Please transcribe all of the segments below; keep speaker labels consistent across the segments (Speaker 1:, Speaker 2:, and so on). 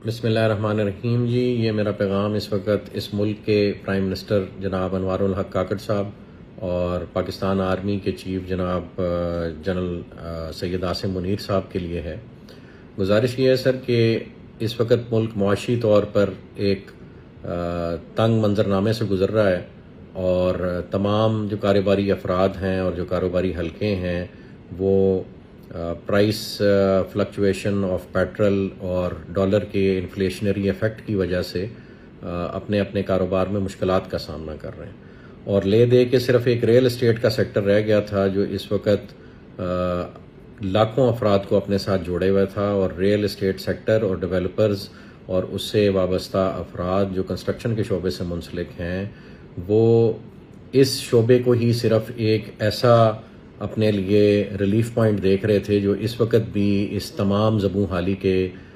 Speaker 1: بسم اللہ الرحمن الرحیم جی، یہ میرا پیغام اس وقت اس ملک کے پرائم منسٹر جناب انوار الحق کاکڑ صاحب اور پاکستان آرمی کے چیف جناب جنرل سید عاصم منیر صاحب کے لیے ہے۔ گزارش یہ ہے سر کہ اس وقت ملک معاشی طور پر ایک تنگ منظرنامے سے گزر رہا ہے، اور تمام جو کاروباری افراد ہیں اور جو کاروباری حلقے ہیں وہ پرائس فلکچویشن آف پیٹرول اور ڈالر کے انفلیشنری ایفیکٹ کی وجہ سے اپنے اپنے کاروبار میں مشکلات کا سامنا کر رہے ہیں، اور لے دے کے صرف ایک ریل اسٹیٹ کا سیکٹر رہ گیا تھا جو اس وقت لاکھوں افراد کو اپنے ساتھ جوڑے ہوئے تھا، اور ریل اسٹیٹ سیکٹر اور ڈیولپرز اور اس سے وابستہ افراد جو کنسٹرکشن کے شعبے سے منسلک ہیں وہ اس شعبے کو ہی صرف ایک ایسا اپنے لیے ریلیف پوائنٹ دیکھ رہے تھے جو اس وقت بھی اس تمام زبوں حالی کے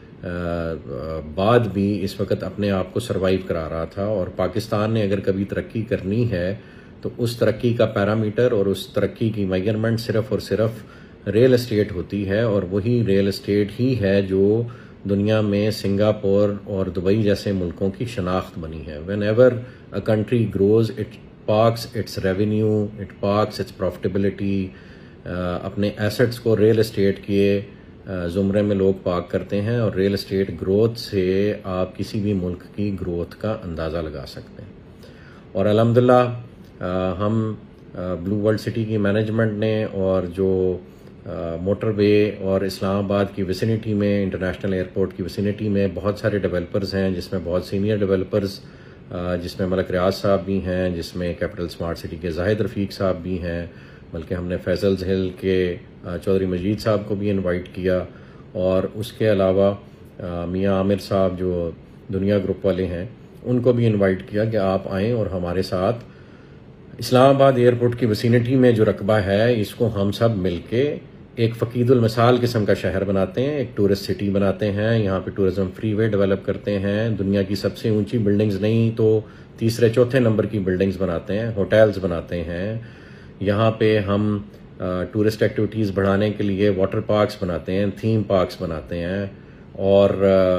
Speaker 1: بعد بھی اس وقت اپنے آپ کو سروائیو کرا رہا تھا۔ اور پاکستان نے اگر کبھی ترقی کرنی ہے تو اس ترقی کا پیرامیٹر اور اس ترقی کی میجرمنٹ صرف اور صرف ریل اسٹیٹ ہوتی ہے، اور وہی ریل اسٹیٹ ہی ہے جو دنیا میں سنگاپور اور دبئی جیسے ملکوں کی شناخت بنی ہے۔ Whenever a country grows it parks its revenue, it parks its profitability, اپنے ایسٹس کو ریل اسٹیٹ کے زمرے میں لوگ پارک کرتے ہیں، اور ریل اسٹیٹ گروتھ سے آپ کسی بھی ملک کی گروتھ کا اندازہ لگا سکتے ہیں۔ اور الحمدللہ ہم بلو ورلڈ سٹی کی مینجمنٹ نے اور جو موٹر وے اور اسلام آباد کی ویسینٹی میں، انٹرنیشنل ایئرپورٹ کی ویسینٹی میں بہت سارے ڈیولپرز ہیں، جس میں بہت سینئر ڈیولپرز جس میں ملک ریاض صاحب بھی ہیں، جس میں کیپٹل اسمارٹ سٹی کے زاہد رفیق صاحب بھی ہیں، بلکہ ہم نے فیصلز ہل کے چودھری مجید صاحب کو بھی انوائٹ کیا، اور اس کے علاوہ میاں عامر صاحب جو دنیا گروپ والے ہیں ان کو بھی انوائٹ کیا کہ آپ آئیں اور ہمارے ساتھ اسلام آباد ایئرپورٹ کی ویسینٹی میں جو رقبہ ہے اس کو ہم سب مل کے ایک فقید المثال قسم کا شہر بناتے ہیں، ایک ٹورسٹ سٹی بناتے ہیں، یہاں پہ ٹورزم فری وے ڈیولپ کرتے ہیں، دنیا کی سب سے اونچی بلڈنگز نہیں تو تیسرے چوتھے نمبر کی بلڈنگز بناتے ہیں، ہوٹلز بناتے ہیں، یہاں پہ ہم ٹورسٹ ایکٹیویٹیز بڑھانے کے لیے واٹر پارکس بناتے ہیں، تھیم پارکس بناتے ہیں، اور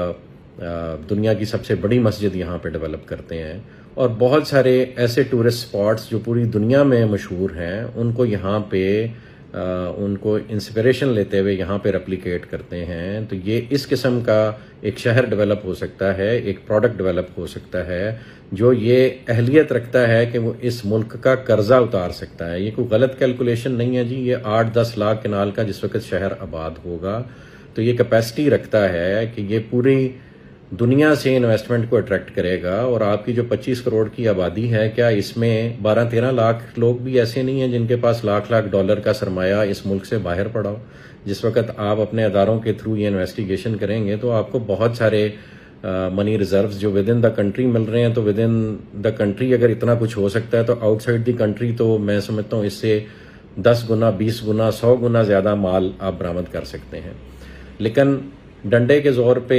Speaker 1: دنیا کی سب سے بڑی مسجد یہاں پہ ڈیولپ کرتے ہیں، اور بہت سارے ایسے ٹورسٹ سپاٹس جو پوری دنیا میں مشہور ہیں ان کو یہاں پہ ان کو انسپریشن لیتے ہوئے یہاں پہ ریپلیکیٹ کرتے ہیں۔ تو یہ اس قسم کا ایک شہر ڈیولپ ہو سکتا ہے، ایک پروڈکٹ ڈیولپ ہو سکتا ہے جو یہ اہلیت رکھتا ہے کہ وہ اس ملک کا قرضہ اتار سکتا ہے۔ یہ کوئی غلط کیلکولیشن نہیں ہے جی، یہ 8-10 لاکھ کنال کا جس وقت شہر آباد ہوگا تو یہ کیپیسٹی رکھتا ہے کہ یہ پوری دنیا سے انویسٹمنٹ کو اٹریکٹ کرے گا۔ اور آپ کی جو 25 کروڑ کی آبادی ہے، کیا اس میں 12-13 لاکھ لوگ بھی ایسے نہیں ہیں جن کے پاس لاکھ ڈالر کا سرمایہ اس ملک سے باہر پڑا ہو؟ جس وقت آپ اپنے اداروں کے تھرو یہ انویسٹیگیشن کریں گے تو آپ کو بہت سارے منی ریزروز جو ود ان دا کنٹری مل رہے ہیں، تو ود ان دا کنٹری اگر اتنا کچھ ہو سکتا ہے تو آؤٹ سائڈ دی کنٹری تو میں سمجھتا ہوں اس سے 10 گنا 20 گنا 100 گنا زیادہ مال آپ برآمد کر سکتے ہیں۔ لیکن ڈنڈے کے زور پہ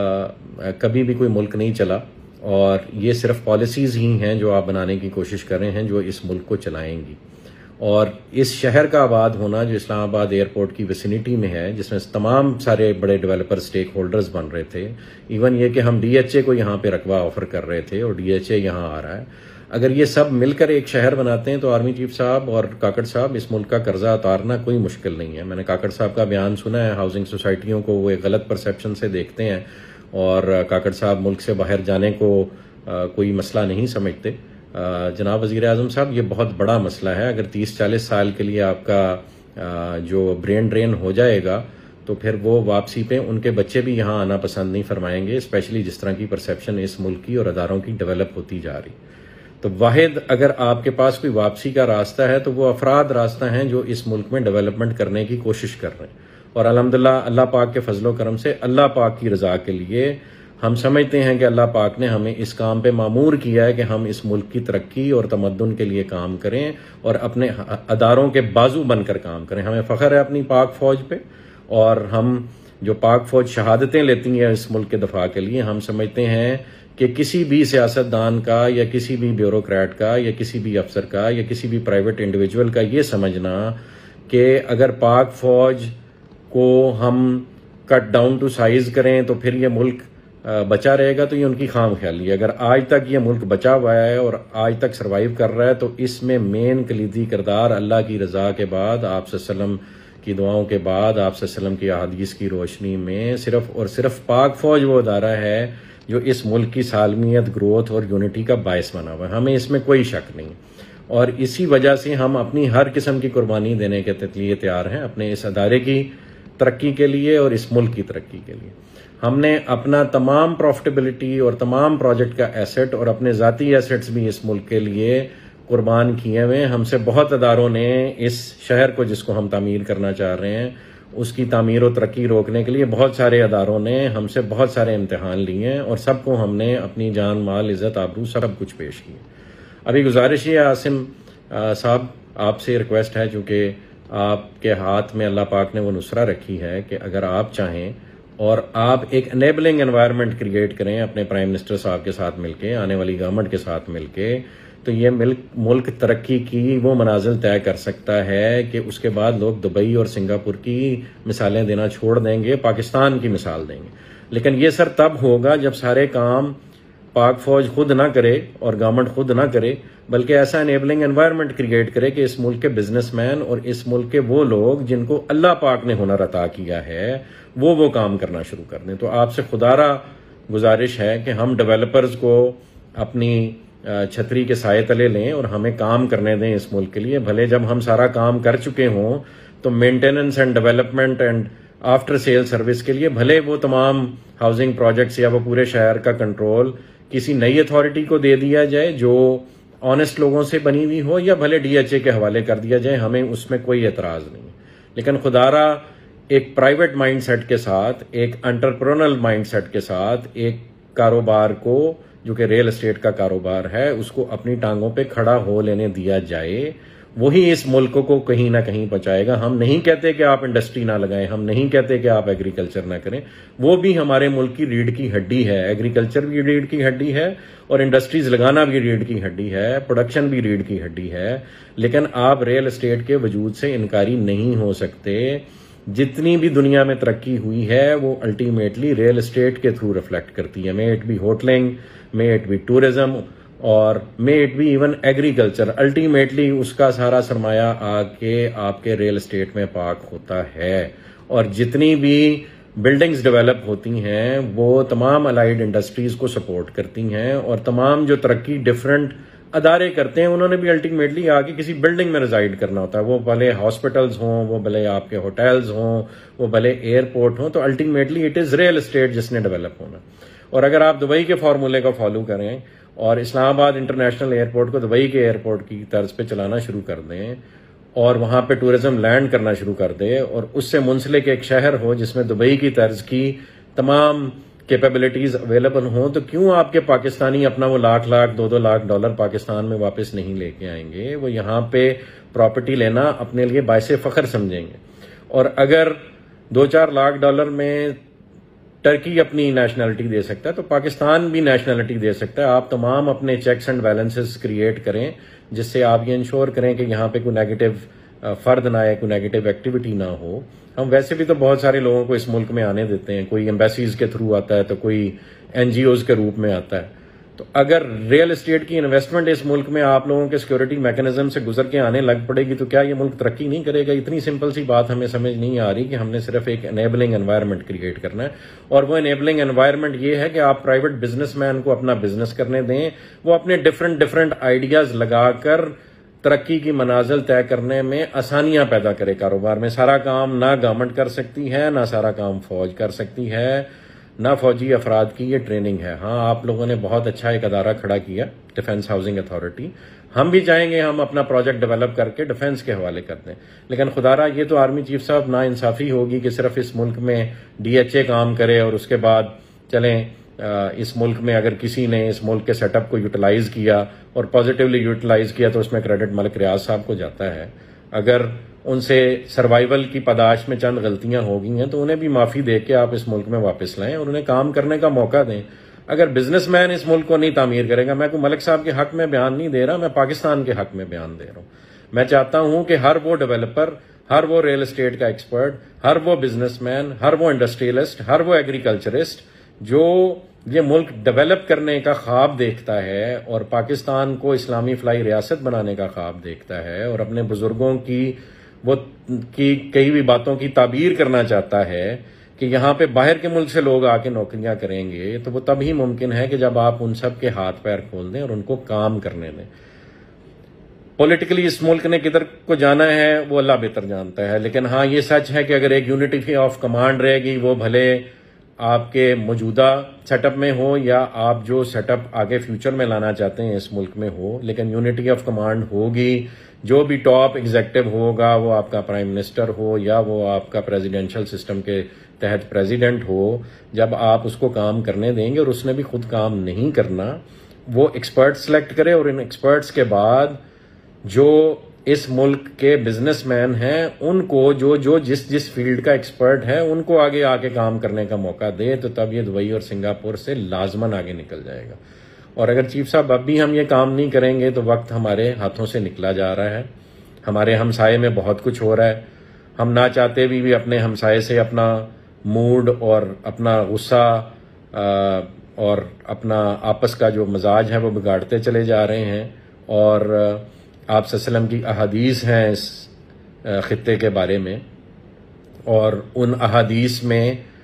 Speaker 1: کبھی بھی کوئی ملک نہیں چلا، اور یہ صرف پالیسیز ہی ہیں جو آپ بنانے کی کوشش کر رہے ہیں جو اس ملک کو چلائیں گی۔ اور اس شہر کا آباد ہونا جو اسلام آباد ایئرپورٹ کی ویسینٹی میں ہے، جس میں تمام سارے بڑے ڈیولپر سٹیک ہولڈرز بن رہے تھے، ایون یہ کہ ہم ڈی ایچ اے کو یہاں پہ رقبہ آفر کر رہے تھے اور ڈی ایچ اے یہاں آ رہا ہے، اگر یہ سب مل کر ایک شہر بناتے ہیں تو آرمی چیف صاحب اور کاکڑ صاحب اس ملک کا قرضہ اتارنا کوئی مشکل نہیں ہے۔ میں نے کاکڑ صاحب کا بیان سنا ہے، ہاؤسنگ سوسائٹیوں کو وہ ایک غلط پرسیپشن سے دیکھتے ہیں، اور کاکڑ صاحب ملک سے باہر جانے کو کوئی مسئلہ نہیں سمجھتے۔ جناب وزیر اعظم صاحب، یہ بہت بڑا مسئلہ ہے۔ اگر 30-40 سال کے لیے آپ کا جو برین ڈرین ہو جائے گا تو پھر وہ واپسی پہ ان کے بچے بھی یہاں آنا پسند نہیں فرمائیں گے، اسپیشلی جس طرح کی پرسیپشن اس ملک کی اور اداروں کی ڈیولپ ہوتی جا رہی۔ تو واحد اگر آپ کے پاس کوئی واپسی کا راستہ ہے تو وہ افراد راستہ ہیں جو اس ملک میں ڈیولپمنٹ کرنے کی کوشش کر رہے ہیں، اور الحمدللہ اللہ پاک کے فضل و کرم سے اللہ پاک کی رضا کے لیے ہم سمجھتے ہیں کہ اللہ پاک نے ہمیں اس کام پہ مامور کیا ہے کہ ہم اس ملک کی ترقی اور تمدن کے لیے کام کریں اور اپنے اداروں کے بازو بن کر کام کریں۔ ہمیں فخر ہے اپنی پاک فوج پہ، اور ہم جو پاک فوج شہادتیں لیتی ہیں اس ملک کے دفاع کے لیے، ہم سمجھتے ہیں کہ کسی بھی سیاستدان کا یا کسی بھی بیوروکریٹ کا یا کسی بھی افسر کا یا کسی بھی پرائیویٹ انڈیویجول کا یہ سمجھنا کہ اگر پاک فوج کو ہم کٹ ڈاؤن ٹو سائز کریں تو پھر یہ ملک بچا رہے گا تو یہ ان کی خام خیالی ہے. اگر آج تک یہ ملک بچا ہوا ہے اور آج تک سروائیو کر رہا ہے تو اس میں مین کلیدی کردار اللہ کی رضا کے بعد، آپ صلی اللہ علیہ وسلم کی دعاؤں کے بعد، آپ صلی اللہ علیہ وسلم کی احادیث کی روشنی میں صرف اور صرف پاک فوج وہ ادارہ ہے جو اس ملک کی سالمیت، گروتھ اور یونٹی کا باعث بنا ہوا ہے. ہمیں اس میں کوئی شک نہیں، اور اسی وجہ سے ہم اپنی ہر قسم کی قربانی دینے کے لیے تیار ہیں اپنے اس ادارے کی ترقی کے لیے اور اس ملک کی ترقی کے لیے. ہم نے اپنا تمام پروفٹیبلٹی اور تمام پروجیکٹ کا ایسٹ اور اپنے ذاتی ایسٹس بھی اس ملک کے لیے قربان کیے ہوئے. ہم سے بہت اداروں نے اس شہر کو، جس کو ہم تعمیر کرنا چاہ رہے ہیں، اس کی تعمیر و ترقی روکنے کے لیے بہت سارے اداروں نے ہم سے بہت سارے امتحان لیے ہیں، اور سب کو ہم نے اپنی جان، مال، عزت، آبرو سب کچھ پیش کیے. ابھی گزارش ہے عاصم صاحب، آپ سے ریکویسٹ ہے، چونکہ آپ کے ہاتھ میں اللہ پاک نے وہ نصرہ رکھی ہے کہ اگر آپ چاہیں اور آپ ایک انیبلنگ انوائرمنٹ کریٹ کریں اپنے پرائم منسٹر صاحب کے ساتھ مل کے، آنے والی گورنمنٹ کے ساتھ مل کے، تو یہ ملک ترقی کی وہ منازل طے کر سکتا ہے کہ اس کے بعد لوگ دبئی اور سنگاپور کی مثالیں دینا چھوڑ دیں گے، پاکستان کی مثال دیں گے. لیکن یہ سر تب ہوگا جب سارے کام پاک فوج خود نہ کرے اور گورنمنٹ خود نہ کرے، بلکہ ایسا انیبلنگ انوائرمنٹ کریٹ کرے کہ اس ملک کے بزنس مین اور اس ملک کے وہ لوگ جن کو اللہ پاک نے ہنر عطا کیا ہے وہ کام کرنا شروع کر دیں. تو آپ سے خدارہ گزارش ہے کہ ہم ڈیولپرز کو اپنی چھتری کے سائے تلے لیں اور ہمیں کام کرنے دیں اس ملک کے لیے. بھلے جب ہم سارا کام کر چکے ہوں تو maintenance and development and after sale service کے لیے بھلے وہ تمام ہاؤسنگ پروجیکٹس یا وہ پورے شہر کا کنٹرول کسی نئی اتھارٹی کو دے دیا جائے جو آنےسٹ لوگوں سے بنی ہوئی ہو، یا بھلے ڈی ایچ اے کے حوالے کر دیا جائے، ہمیں اس میں کوئی اعتراض نہیں. لیکن خدارہ ایک پرائیویٹ مائنڈ سیٹ کے ساتھ، ایک انٹرپرونل مائنڈ سیٹ کے ساتھ ایک کاروبار کو، جو کہ ریل اسٹیٹ کا کاروبار ہے، اس کو اپنی ٹانگوں پہ کھڑا ہو لینے دیا جائے. وہی اس ملک کو کہیں نہ کہیں پہنچائے گا. ہم نہیں کہتے کہ آپ انڈسٹری نہ لگائیں، ہم نہیں کہتے کہ آپ ایگریکلچر نہ کریں، وہ بھی ہمارے ملک کی ریڑھ کی ہڈی ہے. ایگریکلچر بھی ریڑھ کی ہڈی ہے اور انڈسٹریز لگانا بھی ریڑھ کی ہڈی ہے، پروڈکشن بھی ریڑھ کی ہڈی ہے. لیکن آپ ریل اسٹیٹ کے وجود سے انکاری نہیں ہو سکتے. جتنی بھی دنیا میں ترقی ہوئی ہے وہ الٹیمیٹلی ریل اسٹیٹ کے تھرو ریفلیکٹ کرتی ہے. May it be hoteling, may it be tourism, اور may it be even agriculture. Ultimately اس کا سارا سرمایہ آ کے آپ کے ریل اسٹیٹ میں پارک ہوتا ہے. اور جتنی بھی بلڈنگز ڈیولپ ہوتی ہیں وہ تمام الائیڈ انڈسٹریز کو سپورٹ کرتی ہیں، اور تمام جو ترقی ڈفرینٹ ادارے کرتے ہیں انہوں نے بھی الٹیمیٹلی آ کے کسی بلڈنگ میں ریزائڈ کرنا ہوتا ہے. وہ بھلے ہاسپٹلز ہوں، وہ بھلے آپ کے ہوٹلز ہوں، وہ بھلے ایئرپورٹ ہوں، تو ultimately it is real estate جس نے ڈیولپ ہونا. اور اگر آپ دبئی کے فارمولے کو فالو کریں اور اسلام آباد انٹرنیشنل ایئرپورٹ کو دبئی کے ایئرپورٹ کی طرز پہ چلانا شروع کر دیں اور وہاں پہ ٹورزم لینڈ کرنا شروع کر دے، اور اس سے منسلک ایک شہر ہو جس میں دبئی کی طرز کی تمام کیپیبلٹیز اویلیبل ہوں، تو کیوں آپ کے پاکستانی اپنا وہ لاکھ $2 لاکھ پاکستان میں واپس نہیں لے کے آئیں گے؟ وہ یہاں پہ پراپرٹی لینا اپنے لیے باعث فخر سمجھیں گے. اور اگر $2-4 لاکھ میں ٹرکی اپنی نیشنلٹی دے سکتا ہے تو پاکستان بھی نیشنلٹی دے سکتا ہے. آپ تمام اپنے چیکس اینڈ بیلنسز کریٹ کریں جس سے آپ یہ انشور کریں کہ یہاں پہ کوئی نیگیٹو فرد نہ آئے، کوئی نیگیٹو ایکٹیویٹی نہ ہو. ہم ویسے بھی تو بہت سارے لوگوں کو اس ملک میں آنے دیتے ہیں، کوئی ایمبیسیز کے تھرو آتا ہے تو کوئی این جی اوز کے روپ میں آتا ہے. تو اگر ریل اسٹیٹ کی انویسٹمنٹ اس ملک میں آپ لوگوں کے سیکورٹی میکنزم سے گزر کے آنے لگ پڑے گی تو کیا یہ ملک ترقی نہیں کرے گا؟ اتنی سمپل سی بات ہمیں سمجھ نہیں آ رہی کہ ہم نے صرف ایک انیبلنگ انوائرمنٹ کریٹ کرنا ہے. اور وہ انیبلنگ انوائرمنٹ یہ ہے کہ آپ پرائیویٹ بزنس مین کو اپنا بزنس کرنے دیں، وہ اپنے ڈفرنٹ آئیڈیاز لگا کر ترقی کی منازل طے کرنے میں آسانیاں پیدا کرے کاروبار میں. سارا کام نہ گورنمنٹ کر سکتی ہے، نہ سارا کام فوج کر سکتی ہے، نہ فوجی افراد کی یہ ٹریننگ ہے. ہاں آپ لوگوں نے بہت اچھا ایک ادارہ کھڑا کیا، ڈیفنس ہاؤسنگ اتھارٹی. ہم بھی چاہیں گے ہم اپنا پروجیکٹ ڈیولپ کر کے ڈیفنس کے حوالے کر دیں. لیکن خدارہ یہ تو آرمی چیف صاحب نا انصافی ہوگی کہ صرف اس ملک میں ڈی ایچ اے کام کرے اور اس کے بعد چلیں اس ملک میں اگر کسی نے اس ملک کے سیٹ اپ کو یوٹیلائز کیا اور پازیٹیولی یوٹیلائز کیا تو اس میں کریڈٹ ملک ریاض صاحب کو جاتا ہے. اگر ان سے سروائیول کی پاداش میں چند غلطیاں ہو گئی ہیں تو انہیں بھی معافی دے کے آپ اس ملک میں واپس لائیں اور انہیں کام کرنے کا موقع دیں. اگر بزنس مین اس ملک کو نہیں تعمیر کرے گا، میں کوئی ملک صاحب کے حق میں بیان نہیں دے رہا، میں پاکستان کے حق میں بیان دے رہا ہوں. میں چاہتا ہوں کہ ہر وہ ڈیولپر، ہر وہ ریل اسٹیٹ کا ایکسپرٹ، ہر وہ بزنس مین، ہر وہ انڈسٹریلسٹ، ہر وہ ایگریکلچرسٹ جو یہ ملک ڈیولپ کرنے کا خواب دیکھتا ہے اور پاکستان کو اسلامی فلاحی ریاست بنانے کا خواب دیکھتا ہے اور اپنے بزرگوں کی کئی بھی باتوں کی تعبیر کرنا چاہتا ہے کہ یہاں پہ باہر کے ملک سے لوگ آ کے نوکریاں کریں گے، تو وہ تب ہی ممکن ہے کہ جب آپ ان سب کے ہاتھ پیر کھول دیں اور ان کو کام کرنے دیں۔ پولیٹیکلی اس ملک نے کدھر کو جانا ہے وہ اللہ بہتر جانتا ہے، لیکن ہاں یہ سچ ہے کہ اگر ایک یونٹی آف کمانڈ رہے گی، وہ بھلے آپ کے موجودہ سیٹ اپ میں ہو یا آپ جو سیٹ اپ آگے فیوچر میں لانا چاہتے ہیں اس ملک میں ہو، لیکن یونٹی آف کمانڈ ہوگی۔ جو بھی ٹاپ ایگزیکٹو ہوگا، وہ آپ کا پرائم منسٹر ہو یا وہ آپ کا پریزیڈینشل سسٹم کے تحت پریزیڈنٹ ہو، جب آپ اس کو کام کرنے دیں گے اور اس نے بھی خود کام نہیں کرنا، وہ ایکسپرٹ سلیکٹ کرے اور ان ایکسپرٹس کے بعد جو اس ملک کے بزنس مین ہیں ان کو جو جس فیلڈ کا ایکسپرٹ ہے ان کو آگے آ کے کام کرنے کا موقع دے، تو تب یہ دبئی اور سنگاپور سے لازماً آگے نکل جائے گا۔ اور اگر چیف صاحب اب بھی ہم یہ کام نہیں کریں گے تو وقت ہمارے ہاتھوں سے نکلا جا رہا ہے۔ ہمارے ہمسائے میں بہت کچھ ہو رہا ہے، ہم نہ چاہتے بھی اپنے ہمسائے سے اپنا موڈ اور اپنا غصہ اور اپنا آپس کا جو مزاج ہے وہ بگاڑتے چلے جا رہے ہیں، اور آپ صلی اللہ علیہ وسلم کی احادیث ہیں اس خطے کے بارے میں، اور ان احادیث میں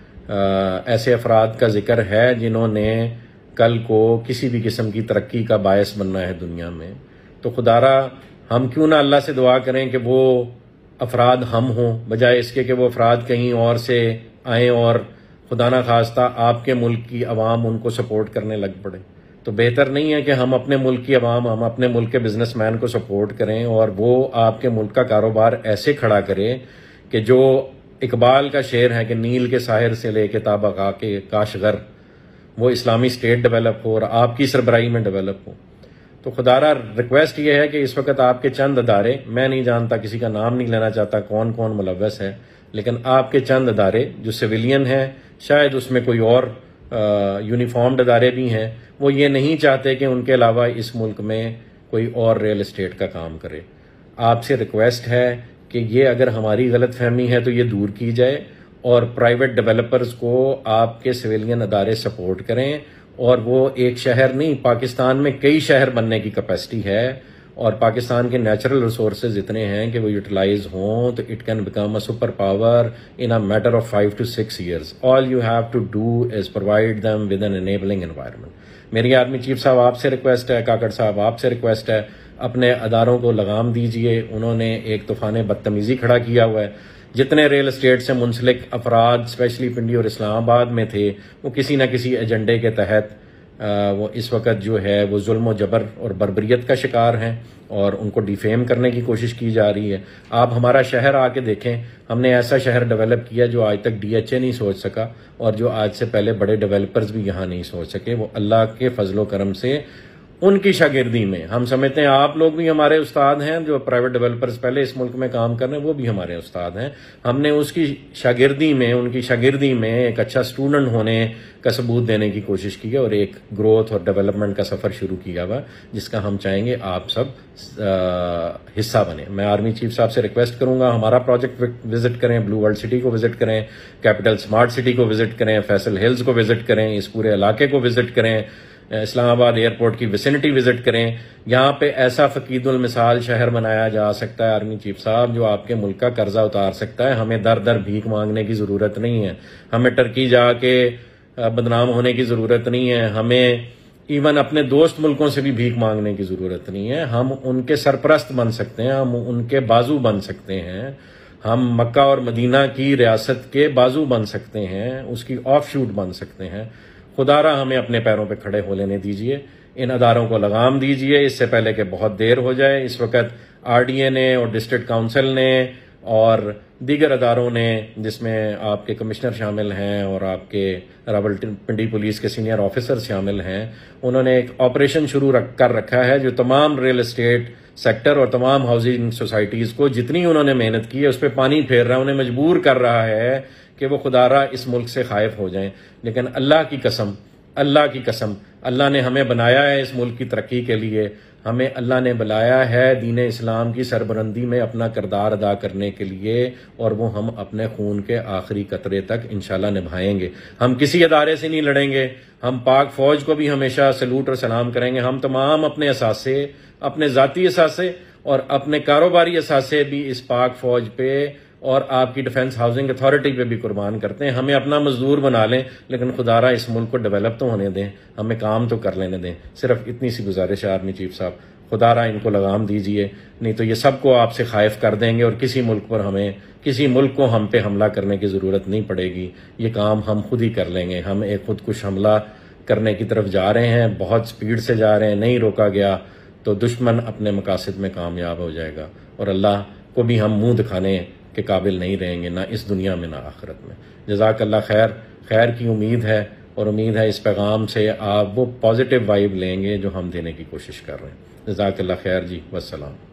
Speaker 1: ایسے افراد کا ذکر ہے جنہوں نے کل کو کسی بھی قسم کی ترقی کا باعث بننا ہے دنیا میں۔ تو خدا را ہم کیوں نہ اللہ سے دعا کریں کہ وہ افراد ہم ہوں، بجائے اس کے کہ وہ افراد کہیں اور سے آئیں اور خدا نہ خواستہ آپ کے ملک کی عوام ان کو سپورٹ کرنے لگ پڑے۔ تو بہتر نہیں ہے کہ ہم اپنے ملک کی عوام، ہم اپنے ملک کے بزنس مین کو سپورٹ کریں اور وہ آپ کے ملک کا کاروبار ایسے کھڑا کرے کہ جو اقبال کا شعر ہے کہ نیل کے ساحر سے لے کے تابقا کے کاشغر، وہ اسلامی اسٹیٹ ڈیولپ ہو اور آپ کی سربراہی میں ڈیولپ ہو۔ تو خدا را ریکویسٹ یہ ہے کہ اس وقت آپ کے چند ادارے، میں نہیں جانتا، کسی کا نام نہیں لینا چاہتا کون کون ملوث ہے، لیکن آپ کے چند ادارے جو سویلین ہیں، شاید اس میں کوئی اور یونیفارمڈ ادارے بھی ہیں، وہ یہ نہیں چاہتے کہ ان کے علاوہ اس ملک میں کوئی اور ریل اسٹیٹ کا کام کرے۔ آپ سے ریکویسٹ ہے کہ یہ اگر ہماری غلط فہمی ہے تو یہ دور کی جائے، اور پرائیویٹ ڈیولپرز کو آپ کے سویلین ادارے سپورٹ کریں، اور وہ ایک شہر نہیں، پاکستان میں کئی شہر بننے کی کیپیسٹی ہے، اور پاکستان کے نیچرل ریسورسز اتنے ہیں کہ وہ یوٹیلائز ہوں تو it can become a super power in a matter of 5 to 6 years. All you have to do is provide them with an enabling environment. میری آرمی چیف صاحب آپ سے ریکویسٹ ہے، کاکڑ صاحب آپ سے ریکویسٹ ہے، اپنے اداروں کو لگام دیجئے۔ انہوں نے ایک طوفان بدتمیزی کھڑا کیا ہوا ہے۔ جتنے ریل اسٹیٹ سے منسلک افراد اسپیشلی پنڈی اور اسلام آباد میں تھے، وہ کسی نہ کسی ایجنڈے کے تحت وہ اس وقت جو ہے وہ ظلم و جبر اور بربریت کا شکار ہیں، اور ان کو ڈیفیم کرنے کی کوشش کی جا رہی ہے۔ آپ ہمارا شہر آ کے دیکھیں، ہم نے ایسا شہر ڈیولپ کیا جو آج تک DHA نہیں سوچ سکا، اور جو آج سے پہلے بڑے ڈیولپرز بھی یہاں نہیں سوچ سکے۔ وہ اللہ کے فضل و کرم سے ان کی شاگردی میں، ہم سمجھتے ہیں آپ لوگ بھی ہمارے استاد ہیں، جو پرائیویٹ ڈیولپرز پہلے اس ملک میں کام کر رہے ہیں وہ بھی ہمارے استاد ہیں۔ ہم نے اس کی شاگردی میں، ان کی شاگردی میں ایک اچھا اسٹوڈنٹ ہونے کا ثبوت دینے کی کوشش کی ہے، اور ایک گروتھ اور ڈیولپمنٹ کا سفر شروع کیا ہوا جس کا ہم چاہیں گے آپ سب حصہ بنیں۔ میں آرمی چیف صاحب سے ریکویسٹ کروں گا ہمارا پروجیکٹ وزٹ کریں، بلو ورلڈ سٹی کو وزٹ کریں، کیپٹل اسمارٹ سٹی کو وزٹ کریں، فیصل ہلز کو وزٹ کریں، اس پورے علاقے کو وزٹ کریں، اسلام آباد ایئرپورٹ کی ویسینٹی وزٹ کریں۔ یہاں پہ ایسا فقید المثال شہر بنایا جا سکتا ہے آرمی چیف صاحب جو آپ کے ملک کا قرضہ اتار سکتا ہے۔ ہمیں در در بھیک مانگنے کی ضرورت نہیں ہے، ہمیں ٹرکی جا کے بدنام ہونے کی ضرورت نہیں ہے، ہمیں ایون اپنے دوست ملکوں سے بھی بھیک مانگنے کی ضرورت نہیں ہے۔ ہم ان کے سرپرست بن سکتے ہیں، ہم ان کے بازو بن سکتے ہیں، ہم مکہ اور مدینہ کی ریاست کے بازو بن سکتے ہیں، اس کی آف شوٹ بن سکتے ہیں۔ خدا را ہمیں اپنے پیروں پہ کھڑے ہو لینے دیجئے، ان اداروں کو لگام دیجئے اس سے پہلے کہ بہت دیر ہو جائے۔ اس وقت RDA نے اور ڈسٹرکٹ کاؤنسل نے اور دیگر اداروں نے، جس میں آپ کے کمشنر شامل ہیں اور آپ کے راولپنڈی پولیس کے سینئر آفیسر شامل ہیں، انہوں نے ایک آپریشن شروع کر رکھا ہے جو تمام ریل اسٹیٹ سیکٹر اور تمام ہاؤسنگ سوسائٹیز کو جتنی انہوں نے محنت کی ہے اس پہ پانی پھیر رہا ہے، انہیں مجبور کر رہا ہے کہ وہ خدا را اس ملک سے خائف ہو جائیں۔ لیکن اللہ کی قسم، اللہ نے ہمیں بنایا ہے اس ملک کی ترقی کے لیے، ہمیں اللہ نے بلایا ہے دین اسلام کی سربلندی میں اپنا کردار ادا کرنے کے لیے، اور وہ ہم اپنے خون کے آخری قطرے تک انشاءاللہ نبھائیں گے۔ ہم کسی ادارے سے نہیں لڑیں گے، ہم پاک فوج کو بھی ہمیشہ سلوٹ اور سلام کریں گے۔ ہم تمام اپنے اثاثے، اپنے ذاتی اثاثے اور اپنے کاروباری اثاثے بھی اس پاک فوج پہ اور آپ کی ڈیفنس ہاؤسنگ اتھارٹی پہ بھی قربان کرتے ہیں۔ ہمیں اپنا مزدور بنا لیں، لیکن خدا را اس ملک کو ڈیولپ تو ہونے دیں، ہمیں کام تو کر لینے دیں۔ صرف اتنی سی گزارش ہے آرمی چیف صاحب، خدا را ان کو لگام دیجئے، نہیں تو یہ سب کو آپ سے خائف کر دیں گے، اور کسی ملک کو ہم پہ حملہ کرنے کی ضرورت نہیں پڑے گی۔ یہ کام ہم خود ہی کر لیں گے۔ ہم ایک خودکش حملہ کرنے کی طرف جا رہے ہیں، بہت سپیڈ سے جا رہے ہیں، نہیں روکا گیا تو دشمن اپنے مقاصد میں کامیاب ہو جائے گا، اور اللہ کو بھی ہم منہ دکھانے کے قابل نہیں رہیں گے، نہ اس دنیا میں نہ آخرت میں۔ جزاک اللہ خیر۔ خیر کی امید ہے، اور امید ہے اس پیغام سے آپ وہ پازیٹیو وائب لیں گے جو ہم دینے کی کوشش کر رہے ہیں۔ جزاک اللہ خیر جی، والسلام۔